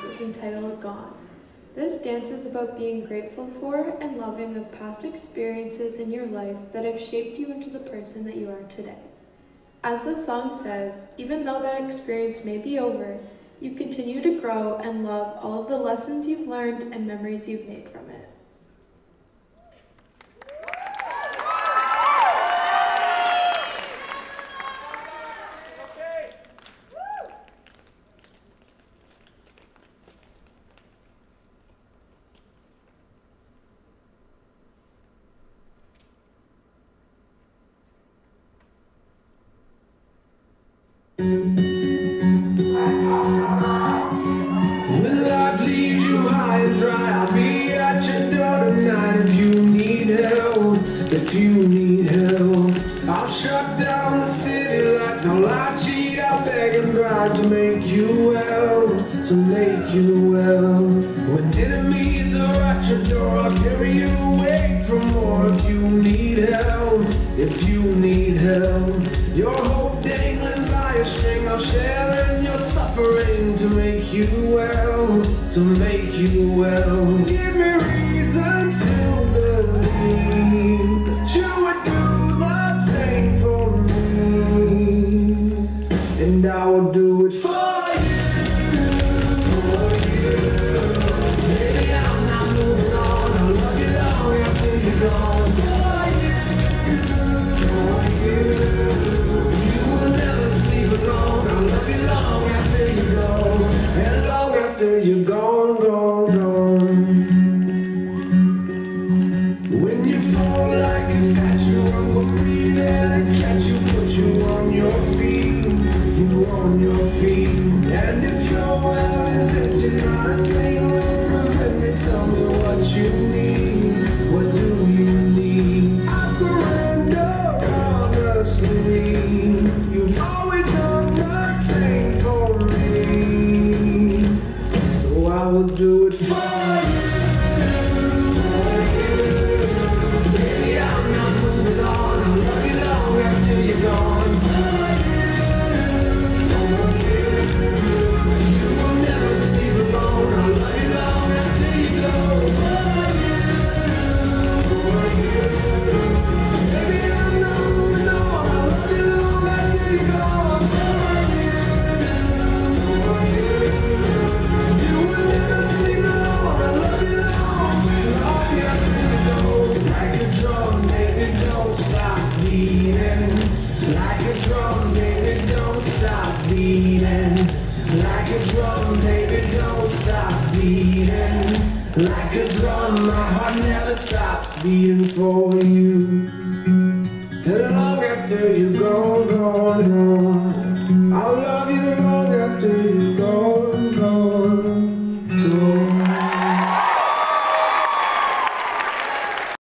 is entitled Gone. This dance is about being grateful for and loving of past experiences in your life that have shaped you into the person that you are today. As the song says, even though that experience may be over, you continue to grow and love all of the lessons you've learned and memories you've made from it. When life leaves you high and dry, I'll be at your door tonight if you need help, if you need help. I'll shut down the city lights, I'll lie, cheat, I'll beg and bribe to make you well, to make you well. When enemies are at your door, I'll carry you away from more if you need help, if you need help. Your hope dangling by a string, I'll share in your suffering to make you well, to make you well. Give me reasons to believe that you would do the same for me, and I will do it for you. Baby, I'm not moving on, I'll love you long after you're gone. For you, you will never sleep alone. I'll love you long after you go, and long after you're gone, gone, gone. When you fall like a statue, I will be there to catch you, put you on your feet, you on your feet. And if your well is empty, not a thing will prevent me. Tell me what you need, what do you need? I surrender honestly. You've always done the same for me, so I will do it for you. Baby, I'm not moving on, I'll love you long after you're gone. You will never sleep alone, I'll love you long after you go. Baby, I'm not moving on, I'll love you long after you're gone. You will never sleep alone, I'll love you long after you go. Like a drum, baby, don't stop beating. Like a drum, baby, don't stop beating. Like a drum, baby, don't stop beating. Like a drum, my heart never stops beating for you. And long after you go, gone, gone, I'll love you long after you go, gone.